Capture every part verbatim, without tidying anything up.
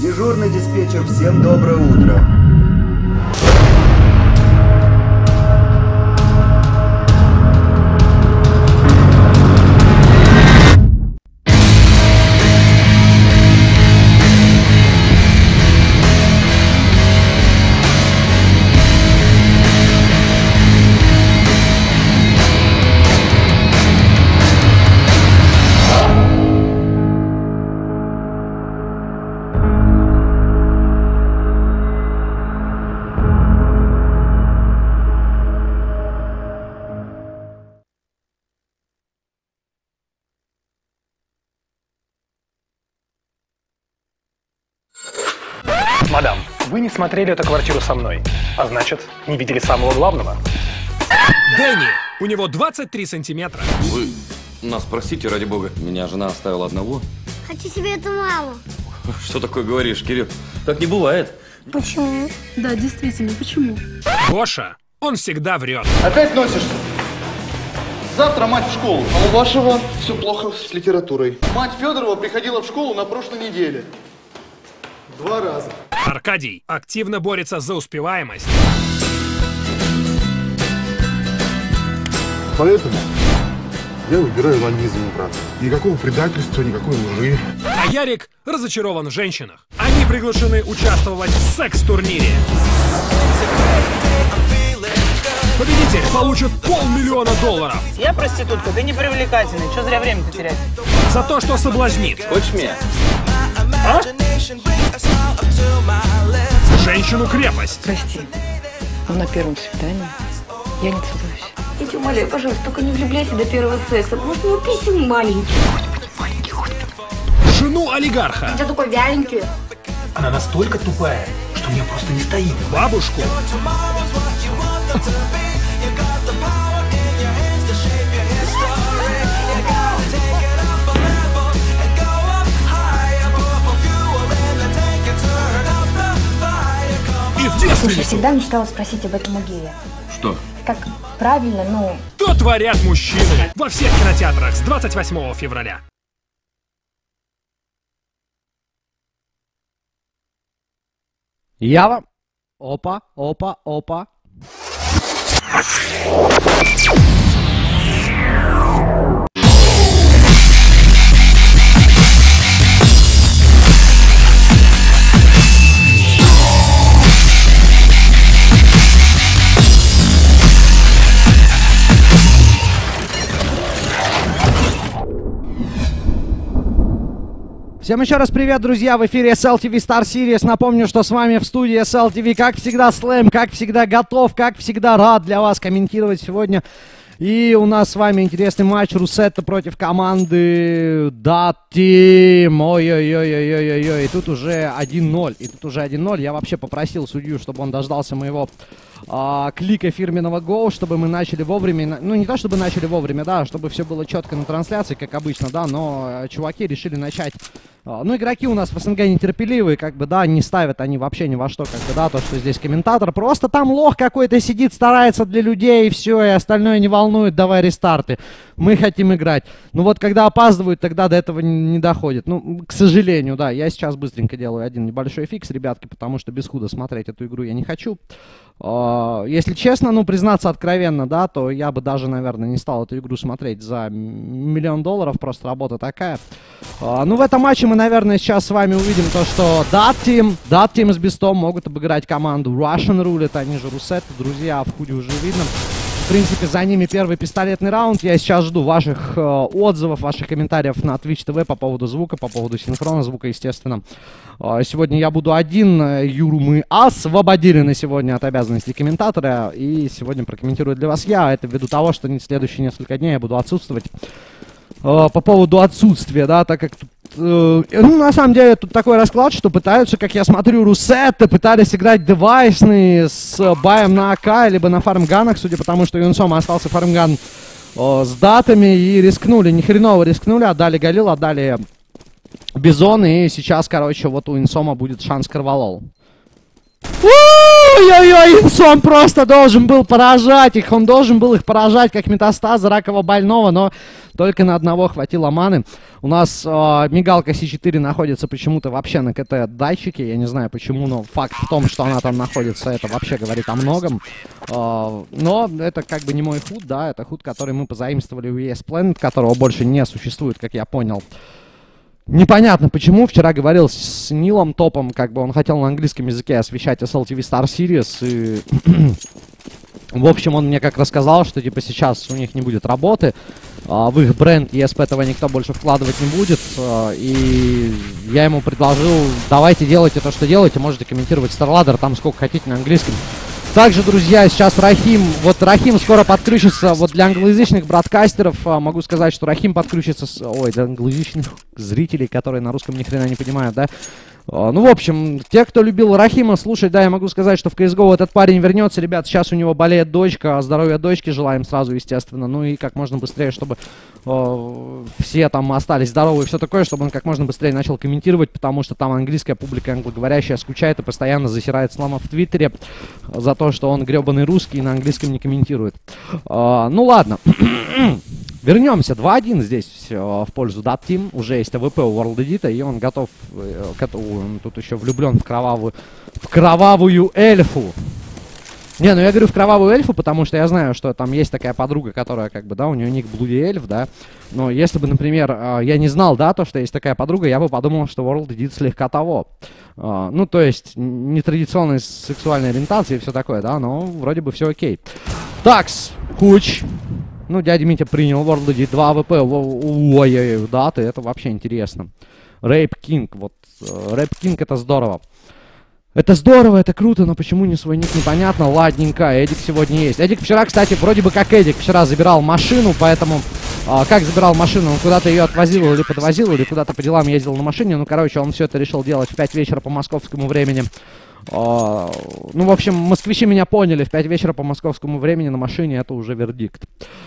Дежурный диспетчер, всем доброе утро. Мадам, вы не смотрели эту квартиру со мной, а значит, не видели самого главного. Дэнни, у него двадцать три сантиметра. Вы нас простите, ради бога. Меня жена оставила одного. Хочу себе эту маму. Что такое говоришь, Кирилл? Так не бывает. Почему? Да, действительно, почему? Гоша, он всегда врет. Опять носишься? Завтра мать в школу. А у вашего все плохо с литературой. Мать Федорова приходила в школу на прошлой неделе. Два раза. Аркадий активно борется за успеваемость. Поэтому я выбираю ланизм, брат. Никакого предательства, никакой лжи. А Ярик разочарован в женщинах. Они приглашены участвовать в секс-турнире. Победитель получит полмиллиона долларов. Я проститутка, ты не привлекательный. Что зря время-то терять? За то, что соблазнит. Хочешь меня? А? Женщину-крепость. Прости, но на первом свидании я не целуюсь. Я тебя умоляю, пожалуйста, только не влюбляйся до первого секса. Может, у него писем маленький. Маленький, Жену олигарха. Ты такой вяленький. Она настолько тупая, что мне просто не стоит. Бабушку. И в Слушай, девственницу. всегда мечтала спросить об этом у гея. Что? Как правильно, ну... Что творят мужчины? Во всех кинотеатрах с двадцать восьмого февраля. Ява. Опа, опа, опа. Всем еще раз привет, друзья, в эфире эс эл ти ви Star Series. Напомню, что с вами в студии эс эл ти ви, как всегда, Слэм, как всегда готов, как всегда рад для вас комментировать сегодня. И у нас с вами интересный матч Русетта против команды Dot Team. Ой-ой-ой-ой-ой-ой. И тут уже один ноль. И тут уже один ноль. Я вообще попросил судью, чтобы он дождался моего а, клика фирменного гоу, чтобы мы начали вовремя. Ну, не то, чтобы начали вовремя, да, чтобы все было четко на трансляции, как обычно, да, но чуваки решили начать. А, ну, игроки у нас в СНГ нетерпеливые, как бы, да, не ставят они вообще ни во что, как бы, да, то, что здесь комментатор. Просто там лох какой-то сидит, старается для людей, и все, и остальное не волнует, давай рестарты. Мы хотим играть. Ну, вот, когда опаздывают, тогда до этого не, не доходит. Ну, к сожалению, да, я сейчас быстренько делаю один небольшой фикс, ребятки, потому что без худа смотреть эту игру я не хочу. Uh, если честно, ну, признаться откровенно, да, то я бы даже, наверное, не стал эту игру смотреть за миллион долларов, просто работа такая. Uh, ну, в этом матче мы, наверное, сейчас с вами увидим то, что Dot Team, Dot Team с Бестом могут обыграть команду Russian Roulette, они же Русетта, друзья, в худе уже видно. В принципе, за ними первый пистолетный раунд. Я сейчас жду ваших э, отзывов, ваших комментариев на Twitch ти ви по поводу звука, по поводу синхрона звука, естественно. Э, сегодня я буду один. Юру мы освободили на сегодня от обязанностей комментатора. И сегодня прокомментирую для вас я. Это ввиду того, что следующие несколько дней я буду отсутствовать. Э, по поводу отсутствия, да, так как тут... Э, ну, на самом деле, тут такой расклад, что пытаются, как я смотрю, Русетта пытались играть девайсные с баем на АК, либо на фармганах, судя по тому, что Юнсома остался фармган э, с датами, и рискнули, ни хреново рискнули, отдали Галил, отдали Бизон, и сейчас, короче, вот у Инсома будет шанс Карвалол. Ой-ой-ой, он просто должен был поражать их, он должен был их поражать, как метастазы ракового больного, но только на одного хватило маны. У нас э, мигалка Си четыре находится почему-то вообще на КТ-датчике, я не знаю почему, но факт в том, что она там находится, это вообще говорит о многом. Э, но это как бы не мой худ, да, это худ, который мы позаимствовали у и эс Planet, которого больше не существует, как я понял. Непонятно почему. Вчера говорил с Нилом Топом, как бы он хотел на английском языке освещать эс эл ти ви Star Series. И в общем, он мне как рассказал, что типа сейчас у них не будет работы. А, в их бренд и эс пи этого никто больше вкладывать не будет. А, и я ему предложил, давайте делайте то, что делаете. Можете комментировать StarLadder там сколько хотите на английском. Также, друзья, сейчас Рахим, вот Рахим скоро подключится, вот для англоязычных бродкастеров а, могу сказать, что Рахим подключится, с, ой, для англоязычных зрителей, которые на русском ни хрена не понимают, да. А, ну, в общем, те, кто любил Рахима слушать, да, я могу сказать, что в си эс го этот парень вернется, ребят, сейчас у него болеет дочка, здоровья дочки желаем сразу, естественно, ну и как можно быстрее, чтобы э, все там остались здоровы и все такое, чтобы он как можно быстрее начал комментировать, потому что там английская публика англоговорящая скучает и постоянно засирает Слама в Твиттере за то, что он гребаный русский и на английском не комментирует. Э, ну ладно. Вернемся, два один здесь э, в пользу Dot Team. Уже есть а вэ пэ у World Edit, и он готов, э, к, он тут еще влюблен в кровавую, в кровавую эльфу. Не, ну я говорю в кровавую эльфу, потому что я знаю, что там есть такая подруга, которая как бы, да, у нее ник Bloody эльф, да. Но если бы, например, э, я не знал, да, то, что есть такая подруга, я бы подумал, что World Edit слегка того. Э, ну, то есть, нетрадиционной сексуальной ориентации и все такое, да, но вроде бы все окей. Такс, Хуч. Ну, дядя Митя принял World Edit два а вэ пэ. Ой-ой-ой, даты, это вообще интересно. Рэйп Кинг, вот. Рэйп Кинг, это здорово. Это здорово, это круто, но почему не свой ник, непонятно. Ладненько, Эдик сегодня есть. Эдик вчера, кстати, вроде бы как Эдик, вчера забирал машину, поэтому... А, как забирал машину? Он куда-то ее отвозил или подвозил, или куда-то по делам ездил на машине. Ну, короче, он все это решил делать в пять вечера по московскому времени. Uh, ну, в общем, москвичи меня поняли. В пять вечера по московскому времени на машине это уже вердикт.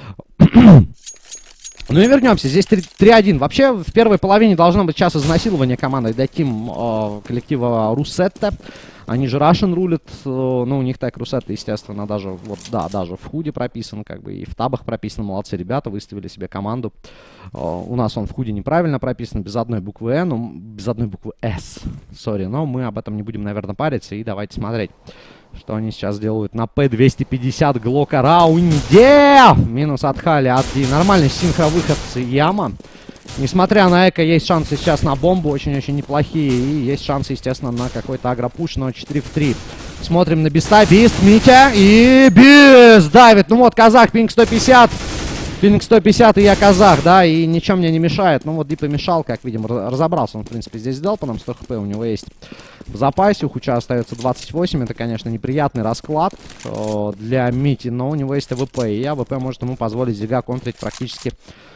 Ну и вернемся. Здесь три один. Вообще, в первой половине должно быть час изнасилования командой Dot Team uh, коллектива Русетта. Они же Russian рулят. Uh, ну, у них так Русетта, естественно, даже, вот, да, даже в худе прописан, как бы, и в табах прописан. Молодцы ребята, выставили себе команду. Uh, у нас он в худе неправильно прописан, без одной буквы N, ну, без одной буквы S. Сори, но мы об этом не будем, наверное, париться. И давайте смотреть, что они сейчас делают на П двести пятьдесят Глока раунде. Минус от Хали, от Ди. Нормальный синхровыход с Яма. Несмотря на эко, есть шансы сейчас на бомбу, очень-очень неплохие. И есть шансы, естественно, на какой-то агропуш, но четыре в три. Смотрим на Биста. Бист, Митя и Бист давит. Ну вот, казах, пинг сто пятьдесят. Пинг сто пятьдесят, и я казах, да, и ничем мне не мешает. Ну вот Ди помешал, как видим, разобрался он, в принципе, здесь с Делпаном, сто хп у него есть в запасе. У Хуча остается двадцать восемь, это, конечно, неприятный расклад э, для Мити, но у него есть а вэ пэ, и а вэ пэ может ему позволить Зига контрить практически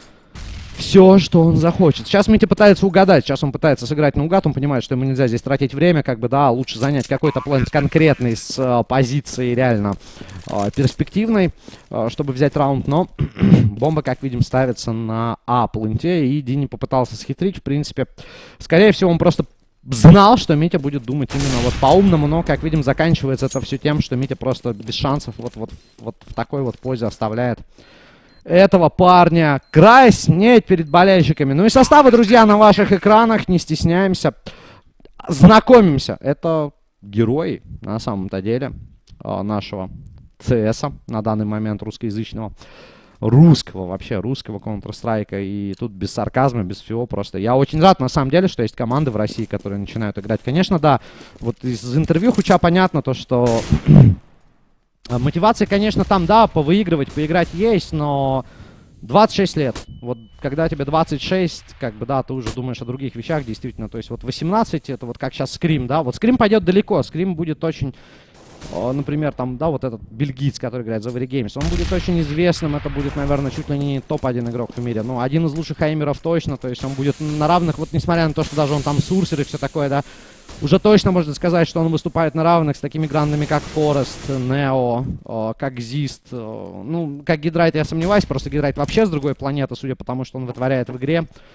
все, что он захочет. Сейчас Митя пытается угадать, сейчас он пытается сыграть наугад, он понимает, что ему нельзя здесь тратить время, как бы, да, лучше занять какой-то план конкретный с э, позицией реально э, перспективной, э, чтобы взять раунд, но бомба, как видим, ставится на А-пленте, и Дини попытался схитрить, в принципе. Скорее всего, он просто знал, что Митя будет думать именно вот по-умному, но, как видим, заканчивается это все тем, что Митя просто без шансов вот, вот, вот в такой вот позе оставляет этого парня краснеть перед болельщиками. Ну и составы, друзья, на ваших экранах, не стесняемся, знакомимся. Это герои, на самом-то деле, нашего ЦСа, на данный момент русскоязычного. Русского, вообще, русского Counter-Strike. И тут без сарказма, без всего просто. Я очень рад, на самом деле, что есть команды в России, которые начинают играть. Конечно, да, вот из интервью Хуча понятно то, что... Мотивация, конечно, там, да, повыигрывать, поиграть есть, но двадцать шесть лет. Вот когда тебе двадцать шесть, как бы, да, ты уже думаешь о других вещах, действительно. То есть вот восемнадцать, это вот как сейчас Скрим, да. Вот Скрим пойдет далеко, Скрим будет очень... Например, там, да, вот этот бельгиец, который играет за Very Games, он будет очень известным, это будет, наверное, чуть ли не топ один игрок в мире. Ну, один из лучших аймеров точно, то есть он будет на равных, вот несмотря на то, что даже он там сурсер и все такое, да, уже точно можно сказать, что он выступает на равных с такими грандами, как Форест, Нео, как Зист. Ну, как Гидрайт я сомневаюсь, просто Гидрайт вообще с другой планеты, судя по тому, что он вытворяет в игре.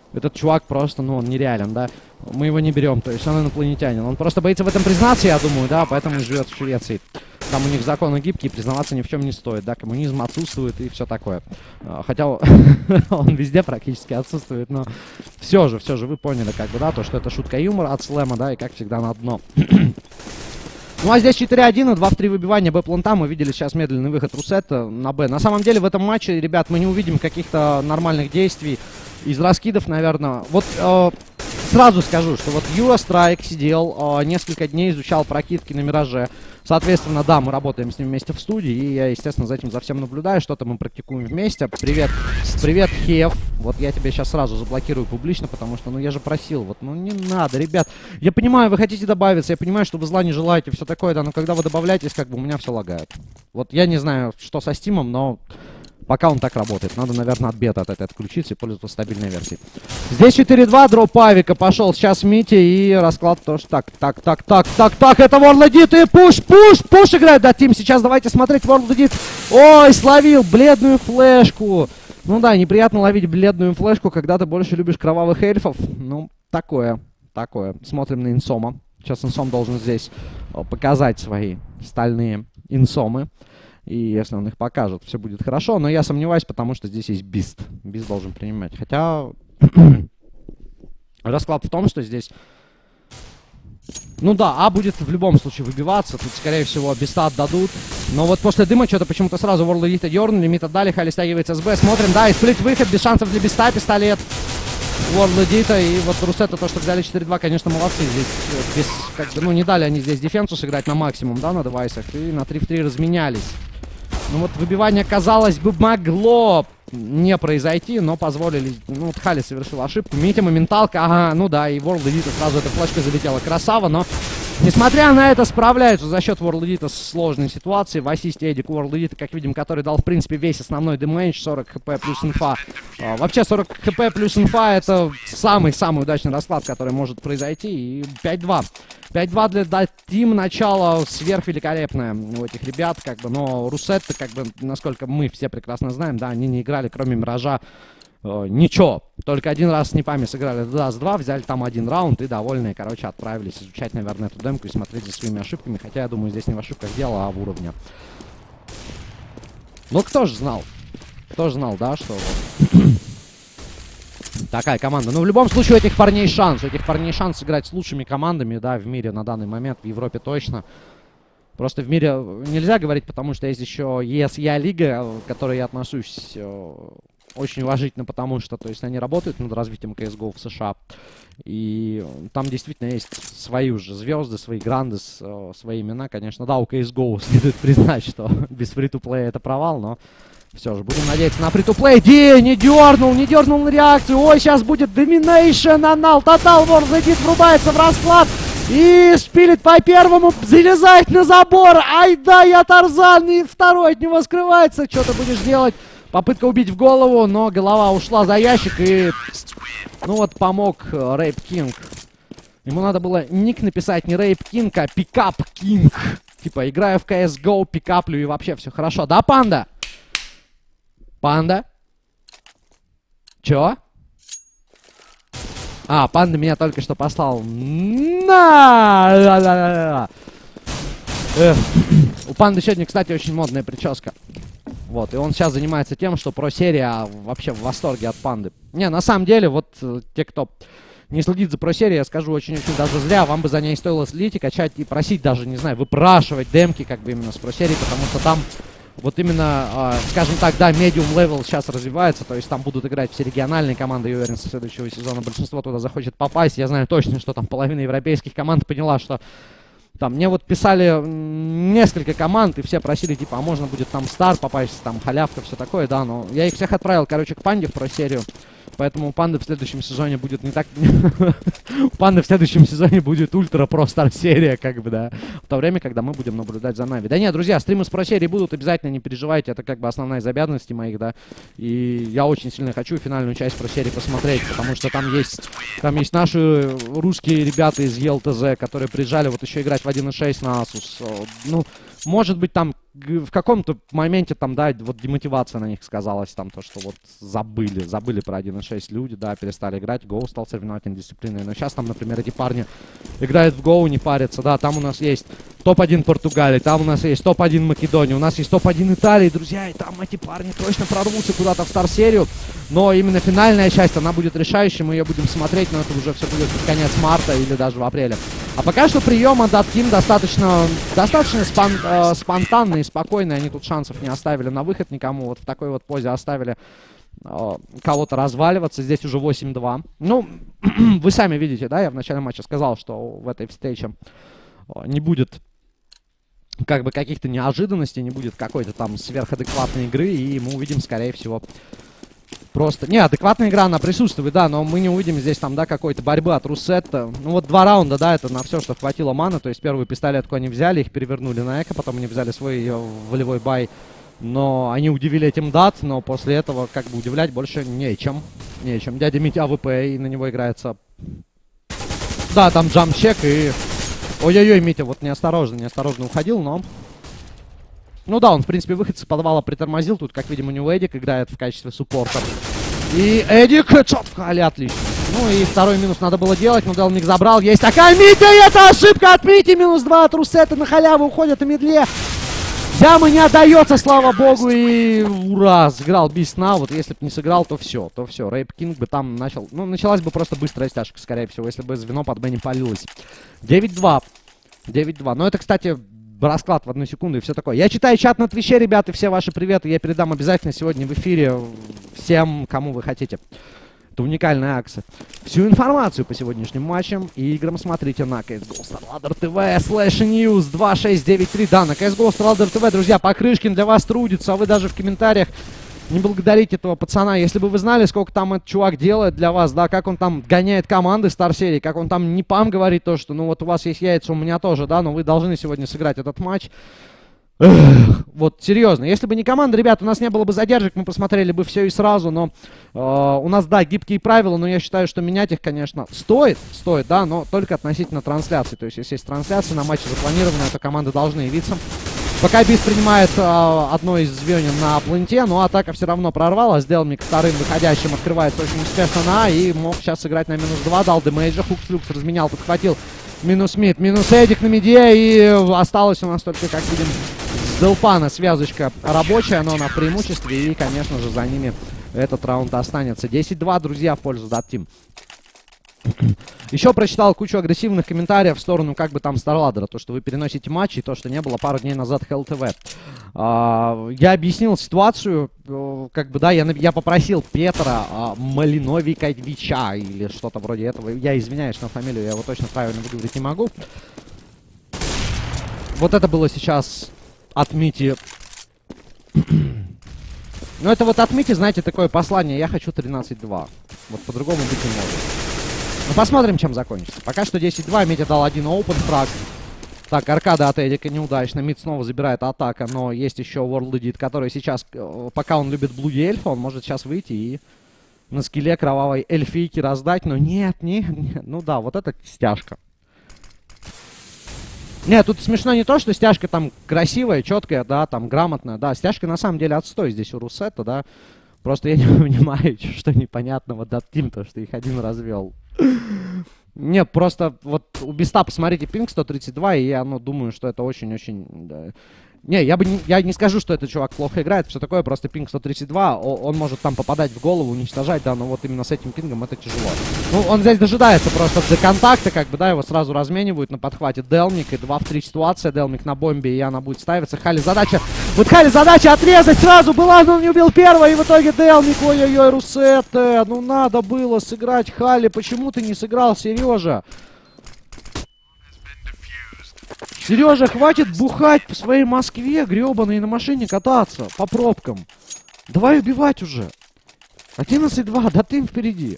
Этот чувак просто, ну, он нереален, да. Мы его не берем, то есть он инопланетянин. Он просто боится в этом признаться, я думаю, да, поэтому и живет в Швеции. Там у них законы гибкие, признаваться ни в чем не стоит, да, коммунизм отсутствует и все такое. Хотя он везде практически отсутствует, но все же, все же вы поняли, как бы, да, то, что это шутка юмора от Слэма, да, и как всегда на дно. Ну а здесь четыре один и два в три выбивания Б-планта. Мы видели сейчас медленный выход Русетта на Б. На самом деле в этом матче, ребят, мы не увидим каких-то нормальных действий из раскидов, наверное. Вот э, сразу скажу, что вот Юра Страйк сидел, э, несколько дней изучал прокидки на Мираже. Соответственно, да, мы работаем с ним вместе в студии, и я, естественно, за этим за всем наблюдаю, что-то мы практикуем вместе. Привет, привет, Хев. Вот я тебя сейчас сразу заблокирую публично, потому что, ну, я же просил, вот, ну, не надо, ребят. Я понимаю, вы хотите добавиться, я понимаю, что вы зла не желаете, все такое, да, но когда вы добавляетесь, как бы у меня все лагает. Вот я не знаю, что со Стимом, но пока он так работает. Надо, наверное, от бета от этой отключиться и пользоваться стабильной версией. Здесь четыре два, дроп Авика пошел сейчас Мити, и расклад тоже так, так, так, так, так, так, это Ворлдит и пуш, пуш, пуш играет, да, Тим, сейчас давайте смотреть Ворлдит. Ой, словил бледную флешку. Ну да, неприятно ловить бледную флешку, когда ты больше любишь кровавых эльфов. Ну, такое, такое. Смотрим на Инсома. Сейчас Инсом должен здесь показать свои стальные инсомы. И если он их покажет, все будет хорошо. Но я сомневаюсь, потому что здесь есть Бист. Бист должен принимать. Хотя расклад в том, что здесь... Ну да, А будет в любом случае выбиваться. Тут, скорее всего, Биста отдадут. Но вот после дыма что-то почему-то сразу Ворлдита дернули. Мид отдали, Хали стягивается с Б. Смотрим, да, и сплит-выход без шансов для Биста. Пистолет Ворлдита. И вот Русетта, то, что взяли четыре два, конечно, молодцы. Здесь, без, как бы, ну, не дали они здесь дефенсу сыграть на максимум, да, на девайсах. И на три в три разменялись. Ну вот выбивание, казалось бы, могло не произойти, но позволили. Ну вот Хали совершил ошибку. Митя, моменталка, ага, ну да, и Ворлдита сразу эта флешка залетела. Красава, но несмотря на это справляются за счет Ворлдита с сложной ситуацией. В ассисте Эдик Ворлдита, как видим, который дал, в принципе, весь основной дэмэдж, сорок хп плюс инфа. А, вообще сорок хп плюс инфа — это самый-самый удачный расклад, который может произойти. И пять два. пять два для Team, начало сверхвеликолепное у этих ребят, как бы, но Русетта, как бы, насколько мы все прекрасно знаем, да, они не играли, кроме Миража, э, ничего. Только один раз с Непами сыграли Даст два, взяли там один раунд и довольные, короче, отправились изучать, наверное, эту демку и смотреть за своими ошибками, хотя, я думаю, здесь не в ошибках дело, а в уровне. Ну, кто же знал? Кто же знал, да, что... Такая команда. Ну, в любом случае, у этих парней шанс. У этих парней шанс сыграть с лучшими командами, да, в мире на данный момент, в Европе точно. Просто в мире нельзя говорить, потому что есть еще и эс и а-лига, к которой я отношусь э, очень уважительно, потому что, то есть, они работают над развитием си эс го в США. И там действительно есть свои уже звезды, свои гранды, э, свои имена, конечно. Да, у си эс го следует признать, что без фри-то-плея это провал, но... Все же, будем надеяться на фри-то-плей. Ди, не дернул, не дернул на реакцию. Ой, сейчас будет доминейшн, анал. Тотал Ворлдит врубается в расклад. И шпилит по первому, залезает на забор. Ай да, я Тарзан. И второй от него скрывается. Что ты будешь делать? Попытка убить в голову, но голова ушла за ящик. И, ну вот, помог Рейп Кинг. Ему надо было ник написать не Рейп Кинг, а Пикап Кинг. Типа, играю в си эс го, пикаплю и вообще все хорошо. Да, Панда? Панда? Чё? А, Панда меня только что послал. На! Эх. У Панды сегодня, кстати, очень модная прическа. Вот, и он сейчас занимается тем, что про-серия вообще в восторге от Панды. Не, на самом деле, вот те, кто не следит за про-серией, я скажу, очень-очень даже зря. Вам бы за ней стоило следить и качать, и просить даже, не знаю, выпрашивать демки, как бы именно с про-серией, потому что там... Вот именно, э, скажем так, да, medium level сейчас развивается, то есть там будут играть все региональные команды, я уверен, со следующего сезона большинство туда захочет попасть. Я знаю точно, что там половина европейских команд поняла, что там мне вот писали несколько команд, и все просили, типа, а можно будет там Стар попасть, там халявка, все такое, да, но я их всех отправил, короче, к Панде в про-серию. Поэтому у Панды в следующем сезоне будет не так... У Панды в следующем сезоне будет ультра про стар серия, как бы, да. В то время, когда мы будем наблюдать за Нави. Да нет, друзья, стримы с про серии будут, обязательно не переживайте. Это как бы основная из обязанностей моих, да. И я очень сильно хочу финальную часть про серии посмотреть, потому что там есть... Там есть наши русские ребята из ЕЛТЗ, которые приезжали вот еще играть в один и шесть на Asus. Ну... Может быть, там в каком-то моменте там, да, вот демотивация на них сказалась, там то, что вот забыли, забыли про один и шесть люди, да, перестали играть, Go стал соревновательной дисциплиной. Но сейчас там, например, эти парни играют в Go, не парятся, да, там у нас есть топ один Португалии, там у нас есть топ один Македонии, у нас есть топ один Италии, друзья, и там эти парни точно прорвутся куда-то в Стар-серию, но именно финальная часть, она будет решающей, мы ее будем смотреть, но это уже все будет под конец марта или даже в апреле. А пока что прием от Team достаточно, достаточно спон, э, спонтанный и спокойный, они тут шансов не оставили на выход никому, вот в такой вот позе оставили э, кого-то разваливаться, здесь уже восемь-два. Ну, вы сами видите, да, я в начале матча сказал, что в этой встрече э, не будет как бы каких-то неожиданностей, не будет какой-то там сверхадекватной игры, и мы увидим, скорее всего, просто... Не, адекватная игра, она присутствует, да, но мы не увидим здесь там, да, какой-то борьбы от Руссетта. Ну вот два раунда, да, это на все, что хватило маны, то есть первую пистолетку они взяли, их перевернули на эко, потом они взяли свой э, волевой бай, но они удивили этим дат, но после этого как бы удивлять больше нечем, нечем. Дядя Митя АВП, и на него играется... Да, там джамп-чек и... Ой-ой-ой, Митя вот неосторожно, неосторожно уходил, но... Ну да, он, в принципе, выход с подвала притормозил. Тут, как видим, у него Эдик играет в качестве суппорта. И Эдик, хедшот в хале, отлично. Ну и второй минус надо было делать, но Делмик забрал. Есть такая Митя, и это ошибка от Мити. Минус два от Руссета на халяву уходят на медле. Яма не отдается, слава богу, и ура, сыграл Бисна. Вот если бы не сыграл, то все, то все. Рейп Кинг бы там начал... Ну, началась бы просто быстрая стяжка, скорее всего, если бы звено под Б не палилось. девять-два. девять-два. Но это, кстати... Расклад в одну секунду и все такое. Я читаю чат на Твиче, ребята, все ваши приветы я передам обязательно сегодня в эфире всем, кому вы хотите. Это уникальная акция. Всю информацию по сегодняшним матчам и играм смотрите на си эс го StarLadder ти ви слэш ньюс два шесть девять три. Да, на си эс го StarLadder ти ви, друзья, Покрышкин для вас трудится, а вы даже в комментариях не благодарите этого пацана. Если бы вы знали, сколько там этот чувак делает для вас, да, как он там гоняет команды Стар-серии, как он там не пам говорит то, что, ну, вот у вас есть яйца, у меня тоже, да, но вы должны сегодня сыграть этот матч. Эх, вот, серьезно, если бы не команда, ребят, у нас не было бы задержек, мы посмотрели бы все и сразу, но э, у нас, да, гибкие правила, но я считаю, что менять их, конечно, стоит, стоит, да, но только относительно трансляции. То есть, если есть трансляция на матче запланированная, то команды должны явиться. Пока Бис принимает э, одно из звеньев на пленте, но атака все равно прорвалась. Делмик вторым выходящим открывается очень успешно на А и мог сейчас сыграть на минус два. Дал демейджа, Хукс-Люкс разменял, подхватил минус мид, минус Эдик на миде. И осталось у нас только, как видим, с Делпана связочка рабочая, но она в преимуществе. И, конечно же, за ними этот раунд останется. десять-два, друзья, в пользу Дат-Тим. Еще прочитал кучу агрессивных комментариев в сторону как бы там StarLadder, то, что вы переносите матчи, то, что не было пару дней назад Хелл ти ви. А, я объяснил ситуацию, как бы, да, я, я попросил Петра а, Малиновиковича или что-то вроде этого. Я извиняюсь на фамилию, я его точно правильно выговорить не могу. Вот это было сейчас от Мити. Ну, это вот от Мити, знаете, такое послание. Я хочу тринадцать-два. Вот по-другому быть не может. Ну, посмотрим, чем закончится. Пока что десять-два. Митя дал один open фраг. Так, аркада от Эдика неудачно. Мид снова забирает атака, но есть еще World Edit, который сейчас, пока он любит Блуди Эльфа, он может сейчас выйти и на скилле кровавой эльфийки раздать. Но нет, нет, нет. Ну да, вот это стяжка. Нет, тут смешно не то, что стяжка там красивая, четкая, да, там грамотная. Да, стяжка на самом деле отстой здесь у Руссета, да. Просто я не понимаю, что непонятного Дат-Тим, то, что их один развел. Не, просто вот у Биста посмотрите пинг сто тридцать два, и я, ну, думаю, что это очень-очень... Да. Не, я бы не, я не скажу, что этот чувак плохо играет, все такое, просто пинг сто тридцать два, он, он может там попадать в голову, уничтожать, да, но вот именно с этим пингом это тяжело. Ну, он здесь дожидается просто до контакта, как бы, да, его сразу разменивают на подхвате Делмик, и два в три ситуация, Делмик на бомбе, и она будет ставиться. Хали задача, вот Хали задача отрезать сразу была, но он не убил первого, и в итоге Делмик, ой-ой-ой, Руссетте, ну надо было сыграть Хали, почему ты не сыграл, Сережа? Сережа, хватит бухать по своей Москве, гребаной, на машине кататься по пробкам. Давай убивать уже. одиннадцать-два, да ты впереди.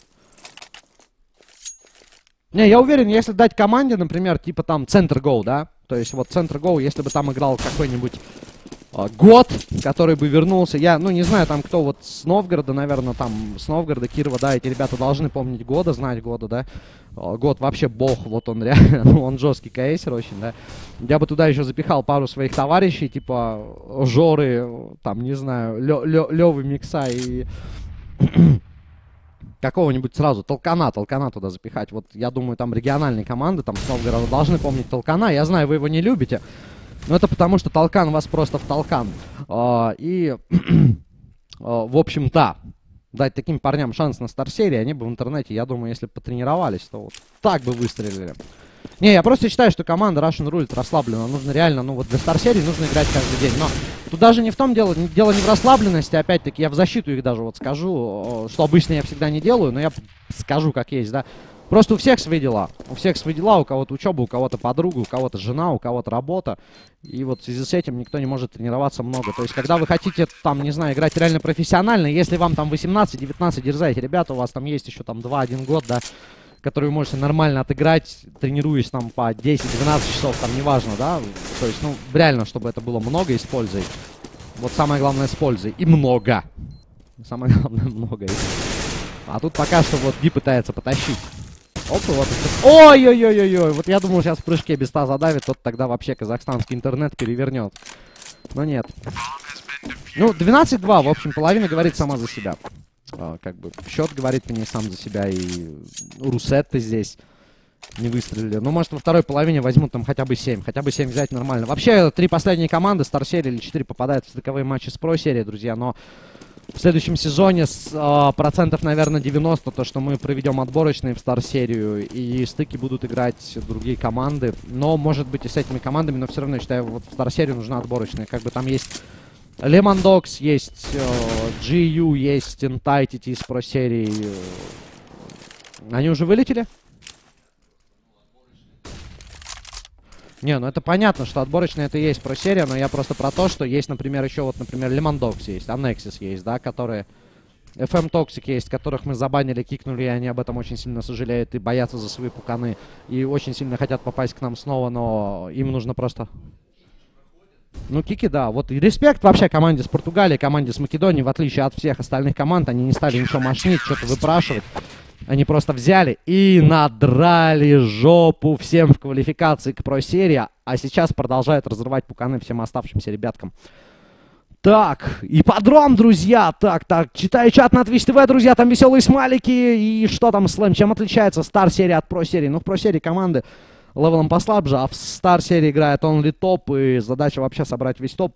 Не, я уверен, если дать команде, например, типа там Центр Гоу, да? То есть вот Центр Гоу, если бы там играл какой-нибудь э, год, который бы вернулся. Я, ну, не знаю, там кто вот с Новгорода, наверное, там с Новгорода, Кирова, да, эти ребята должны помнить года, знать года, да. Год вообще бог, вот он реально, ну, он жесткий кейсер очень, да. Я бы туда еще запихал пару своих товарищей, типа Жоры, там, не знаю, Лё, Лё, Лёвы Микса и какого-нибудь сразу Толкана, Толкана туда запихать. Вот я думаю, там региональные команды, там с Новгорода должны помнить Толкана. Я знаю, вы его не любите, но это потому, что Толкан вас просто в Толкан. А, и, а, в общем-то, дать таким парням шанс на Стар-серии, они бы в интернете, я думаю, если бы потренировались, то вот так бы выстрелили. Не, я просто считаю, что команда Russian Roulette расслаблена. Нужно реально, ну вот для Стар-серии нужно играть каждый день. Но тут даже не в том дело, дело не в расслабленности, опять-таки, я в защиту их даже вот скажу, что обычно я всегда не делаю, но я скажу как есть, да. Просто у всех свои дела. У всех свои дела, у кого-то учеба, у кого-то подруга, у кого-то жена, у кого-то работа. И вот в связи с этим никто не может тренироваться много. То есть, когда вы хотите, там, не знаю, играть реально профессионально, если вам там восемнадцать-девятнадцать, дерзайте, ребята, у вас там есть еще там два-один год, да, который вы можете нормально отыграть, тренируясь там по десять-двенадцать часов, там, неважно, да. То есть, ну, реально, чтобы это было много и с пользой. Вот самое главное с пользой. И много. Самое главное, много. А тут пока что вот Ди пытается потащить. Оп, вот. Ой-ой-ой-ой-ой. Вот я думал, сейчас в прыжке без та задавит, тот тогда вообще казахстанский интернет перевернет. Но нет. Ну, двенадцать-два, в общем, половина говорит сама за себя. А, как бы счет говорит мне сам за себя, и Русетты здесь не выстрелили. Ну, может, во второй половине возьмут там хотя бы семь. Хотя бы семь взять нормально. Вообще, три последние команды, Стар-серии или четыре, попадают в стыковые матчи с Про-серии, друзья. Но в следующем сезоне с э, процентов, наверное, девяносто, то, что мы проведем отборочные в Стар-серию, и стыки будут играть другие команды. Но, может быть, и с этими командами, но все равно, я считаю, вот в Стар-серию нужна отборочная. Как бы там есть Lemon Dogs, есть э, джи ю, есть Entity из Про-серии. Они уже вылетели? Не, ну это понятно, что отборочная это и есть Про-серия, но я просто про то, что есть, например, еще вот, например, Lemon Dogs есть, Annexis есть, да, которые... эф эм Toxic есть, которых мы забанили, кикнули, и они об этом очень сильно сожалеют и боятся за свои пуканы. И очень сильно хотят попасть к нам снова, но им нужно просто... Ну, кики, да. Вот и респект вообще команде с Португалии, команде с Македонии, в отличие от всех остальных команд. Они не стали ничего мошнить, что-то выпрашивать. Они просто взяли и надрали жопу всем в квалификации к Про-серии, а сейчас продолжают разрывать пуканы всем оставшимся ребяткам. Так, ипподром, друзья. Так, так, читаю чат на Twitch ти ви, друзья, там веселые смайлики. И что там, Слэм, чем отличается Стар-серия от Про-серии? Ну, в Про-серии команды левелом послабже, а в Стар-серии играет only топ, и задача вообще собрать весь топ.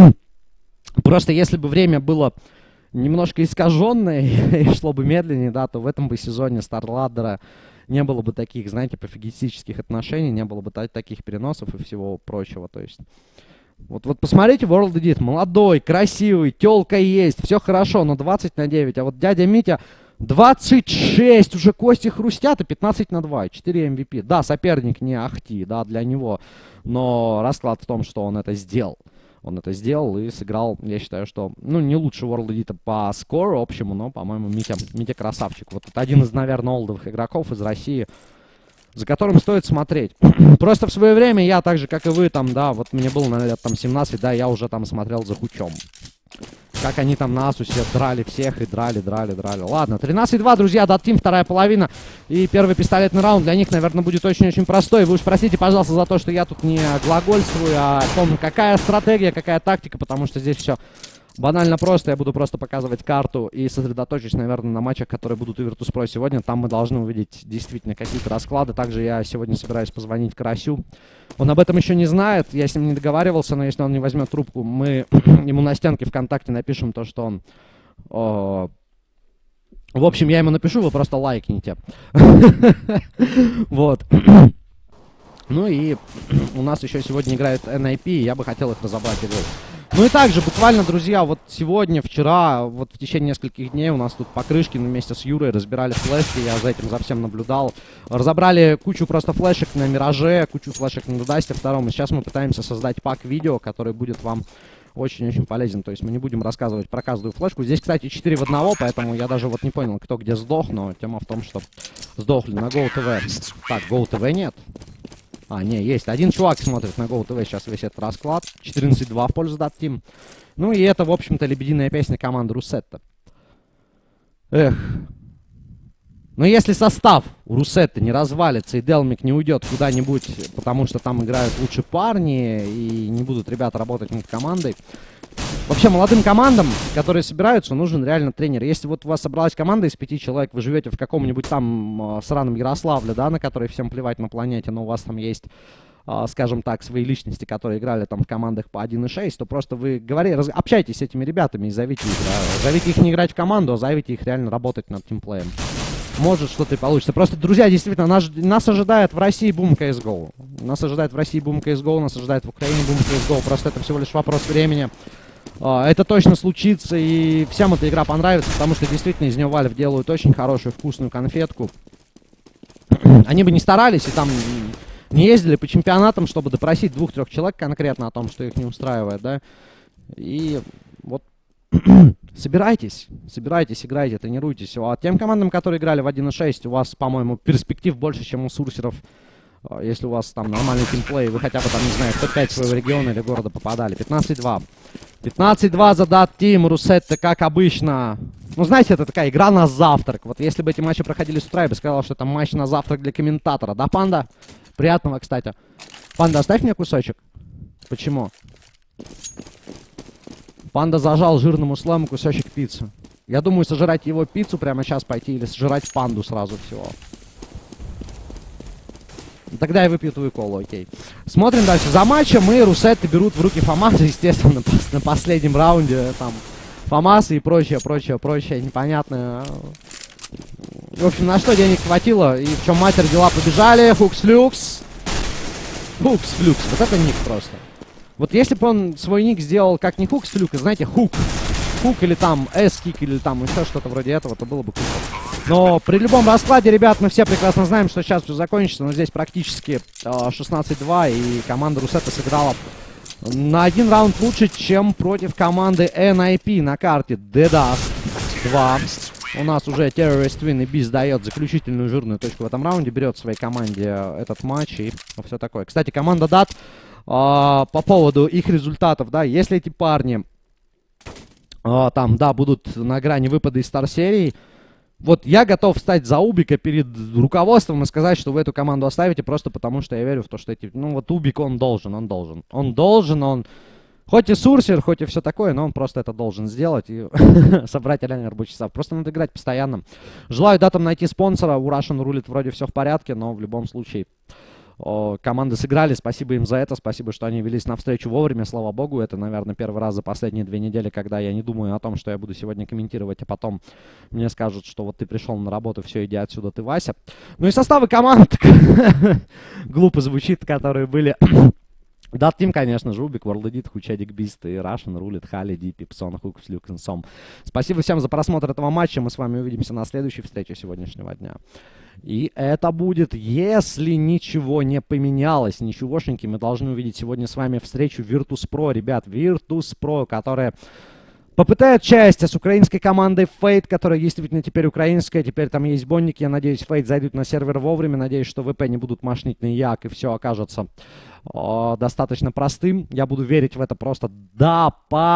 Просто если бы время было немножко искаженное и шло бы медленнее, да, то в этом бы сезоне Старладдера не было бы таких, знаете, пофигистических отношений, не было бы таких переносов и всего прочего, то есть... Вот, вот посмотрите, World Edit, молодой, красивый, тёлка есть, все хорошо, но двадцать на девять, а вот дядя Митя двадцать шесть, уже кости хрустят, и пятнадцать на два, четыре эм ви пи. Да, соперник не ахти, да, для него, но расклад в том, что он это сделал. Он это сделал и сыграл, я считаю, что, ну, не лучше World Edit по скору общему, но, по-моему, Митя, Митя красавчик. Вот это один из, наверное, олдовых игроков из России, за которым стоит смотреть. Просто в свое время я, так же, как и вы, там, да, вот мне было, наверное, там семнадцать, да, я уже там смотрел за Хучом. Как они там на Асусе драли всех и драли, драли, драли. Ладно, тринадцать-два, друзья, Дат-Тим, вторая половина. И первый пистолетный раунд для них, наверное, будет очень-очень простой. Вы уж простите, пожалуйста, за то, что я тут не глагольствую, а о том, какая стратегия, какая тактика, потому что здесь все банально просто. Я буду просто показывать карту и сосредоточусь, наверное, на матчах, которые будут в Virtus.pro сегодня. Там мы должны увидеть действительно какие-то расклады. Также я сегодня собираюсь позвонить Карасю. Он об этом еще не знает, я с ним не договаривался, но если он не возьмет трубку, мы ему на стенке ВКонтакте напишем то, что он... О... В общем, я ему напишу, вы просто лайкните. Вот. Ну и у нас еще сегодня играет эн ай пи, и я бы хотел их разобрать. Ну и также, буквально, друзья, вот сегодня, вчера, вот в течение нескольких дней у нас тут Покрышкин вместе с Юрой разбирали флешки, я за этим за всем наблюдал. Разобрали кучу просто флешек на Мираже, кучу флешек на Дудасте втором, и сейчас мы пытаемся создать пак-видео, который будет вам очень-очень полезен. То есть мы не будем рассказывать про каждую флешку. Здесь, кстати, четыре в одного, поэтому я даже вот не понял, кто где сдох, но тема в том, что сдохли на GoTV. Так, GoTV нет. А, не, есть. Один чувак смотрит на GoTV сейчас весь этот расклад. четырнадцать-два в пользу Дат-Тим. Ну и это, в общем-то, лебединая песня команды Русетта. Эх. Но если состав у Русетты не развалится и Делмик не уйдет куда-нибудь, потому что там играют лучше парни и не будут ребята работать над командой. Вообще, молодым командам, которые собираются, нужен реально тренер. Если вот у вас собралась команда из пяти человек, вы живете в каком-нибудь там э, сраном Ярославле, да, на который всем плевать на планете, но у вас там есть, э, скажем так, свои личности, которые играли там в командах по один и шесть, то просто вы говори, раз, общайтесь с этими ребятами и зовите их. Да, зовите их не играть в команду, а зовите их реально работать над тимплеем. Может, что-то и получится. Просто, друзья, действительно, нас, нас ожидает в России бум си эс го. Нас ожидает в России бум си эс го, нас ожидает в Украине бум си эс го. Просто это всего лишь вопрос времени. Это точно случится, и всем эта игра понравится, потому что действительно из нее Valve делают очень хорошую вкусную конфетку. Они бы не старались и там не ездили по чемпионатам, чтобы допросить двух-трех человек конкретно о том, что их не устраивает, да. И вот собирайтесь, собирайтесь, играйте, тренируйтесь. А тем командам, которые играли в один и шесть, у вас, по-моему, перспектив больше, чем у сурсеров. Если у вас там нормальный тимплей, вы хотя бы там, не знаю, в топ пять своего региона или города попадали. пятнадцать два. пятнадцать два за Dot Team, Русетта, как обычно. Ну, знаете, это такая игра на завтрак. Вот если бы эти матчи проходили с утра, я бы сказал, что это матч на завтрак для комментатора. Да, Панда? Приятного, кстати. Панда, оставь мне кусочек. Почему? Панда зажал жирному слэму кусочек пиццы. Я думаю, сожрать его пиццу прямо сейчас пойти или сожрать панду сразу всего. Тогда я выпью твою колу, окей. Смотрим дальше. За матчем и Русетты берут в руки Фамаса, естественно, на последнем раунде. Там Фамасы и прочее, прочее, прочее, непонятное. В общем, на что денег хватило и в чем матер дела побежали. Хукс-люкс. Хукс-люкс. Вот это ник просто. Вот если бы он свой ник сделал как не Хукс-люкс, знаете, Хук. Хук или там S-кик или там еще что-то вроде этого, то было бы круто. Но при любом раскладе, ребят, мы все прекрасно знаем, что сейчас все закончится. Но здесь практически э, шестнадцать два, и команда Русетта сыграла на один раунд лучше, чем против команды эн ай пи на карте The Dust два. У нас уже Terrorist Twin и Beast дает заключительную жирную точку в этом раунде, берет в своей команде этот матч и все такое. Кстати, команда Dot, э, по поводу их результатов, да, если эти парни э, там, да, будут на грани выпада из стар-серии, вот я готов встать за Убика перед руководством и сказать, что вы эту команду оставите, просто потому что я верю в то, что эти... Ну вот Убик, он должен, он должен. Он должен, он... Хоть и сурсер, хоть и все такое, но он просто это должен сделать и собрать реально рабочий состав. Просто надо играть постоянно. Желаю датам найти спонсора. У Russian рулит вроде все в порядке, но в любом случае... О, команды сыграли, спасибо им за это, спасибо, что они велись навстречу вовремя, слава богу. Это, наверное, первый раз за последние две недели, когда я не думаю о том, что я буду сегодня комментировать, а потом мне скажут, что вот ты пришел на работу, все, иди отсюда, ты Вася. Ну и составы команд, глупо звучит, которые были... Dot Team, конечно же, Убик, World Edit, Хучадик, Бист и Russian рулит, Хали, Ди, Пипсон, Хукс, Люкс и Сом. Спасибо всем за просмотр этого матча, мы с вами увидимся на следующей встрече сегодняшнего дня. И это будет, если ничего не поменялось, ничегошеньки, мы должны увидеть сегодня с вами встречу Virtus.pro, ребят, Virtus.pro, которая попытает счастье с украинской командой Fate, которая действительно теперь украинская, теперь там есть бонники, я надеюсь, Fate зайдут на сервер вовремя, надеюсь, что ВП не будут машнить на як, и все окажется о, достаточно простым. Я буду верить в это просто до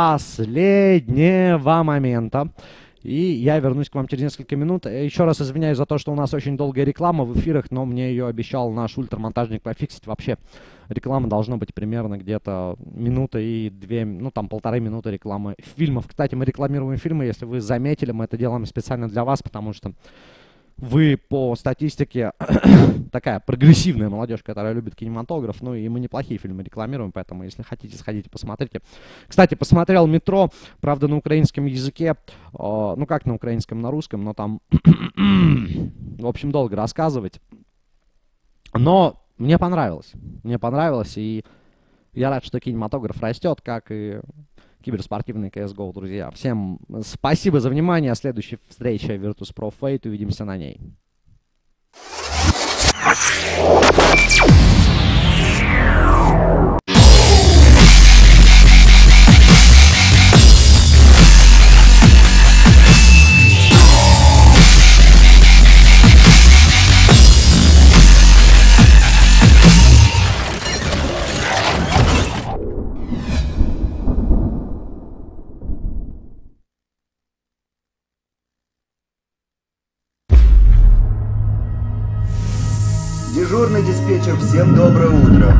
последнего момента. И я вернусь к вам через несколько минут. Еще раз извиняюсь за то, что у нас очень долгая реклама в эфирах, но мне ее обещал наш ультрамонтажник пофиксить. Вообще, реклама должна быть примерно где-то минута и две, ну там полторы минуты рекламы фильмов. Кстати, мы рекламируем фильмы, если вы заметили, мы это делаем специально для вас, потому что вы по статистике такая прогрессивная молодежь, которая любит кинематограф, ну и мы неплохие фильмы рекламируем, поэтому если хотите, сходите, посмотрите. Кстати, посмотрел «Метро», правда, на украинском языке, э, ну как на украинском, на русском, но там, в общем, долго рассказывать. Но мне понравилось, мне понравилось, и я рад, что кинематограф растет, как и... киберспортивный си эс го, друзья. Всем спасибо за внимание. Следующая встреча Virtus.pro Fate. Увидимся на ней. Дежурный диспетчер, всем доброе утро.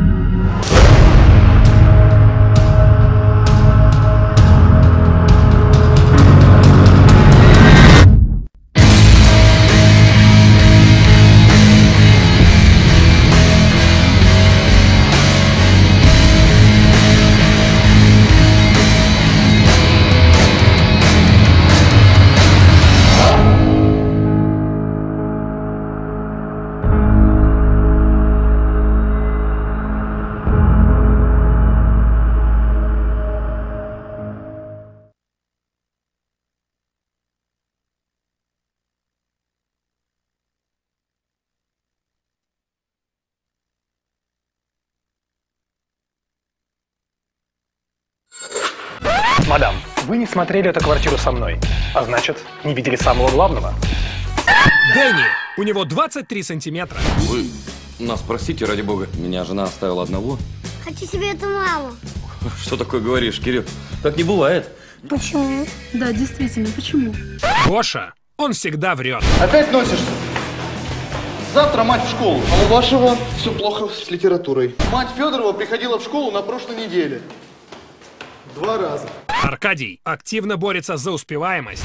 Мадам, вы не смотрели эту квартиру со мной, а значит, не видели самого главного. Дэнни, у него двадцать три сантиметра. Вы нас простите, ради бога. Меня жена оставила одного. Хочу себе эту маму. Что такое говоришь, Кирилл? Так не бывает. Почему? Да, действительно, почему? Гоша, он всегда врет. Опять носишься? Завтра мать в школу, а у вашего все плохо с литературой. Мать Федорова приходила в школу на прошлой неделе. Два раза. Аркадий активно борется за успеваемость.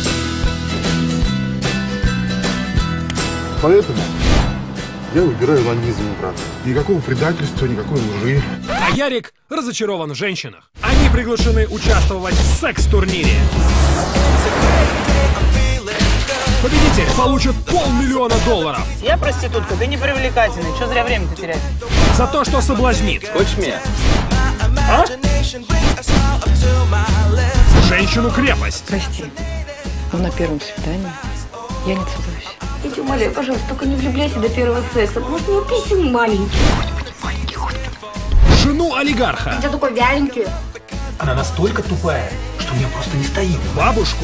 Поэтому я выбираю ланизм, брат. Никакого предательства, никакой лжи. А Ярик разочарован в женщинах. Они приглашены участвовать в секс-турнире. Победитель получит полмиллиона долларов. Я проститутка, ты не привлекательный. Че зря время-то терять? За то, что соблазнит. Хочешь меня? А? Женщину-крепость. Прости, но на первом свидании я не целуюсь. Я тебя умоляю, пожалуйста, только не влюбляйся до первого секса. Может, у него писем маленький. Жену олигарха. Ты такой вяленький. Она настолько тупая, что мне просто не стоит. Бабушку.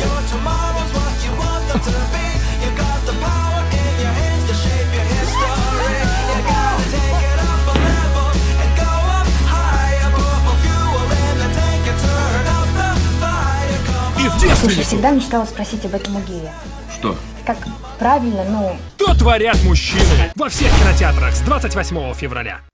И в Слушай, девственницу. всегда мечтала спросить об этом у гея. Что? Как правильно, ну... Что творят мужчины? Во всех кинотеатрах с двадцать восьмого февраля.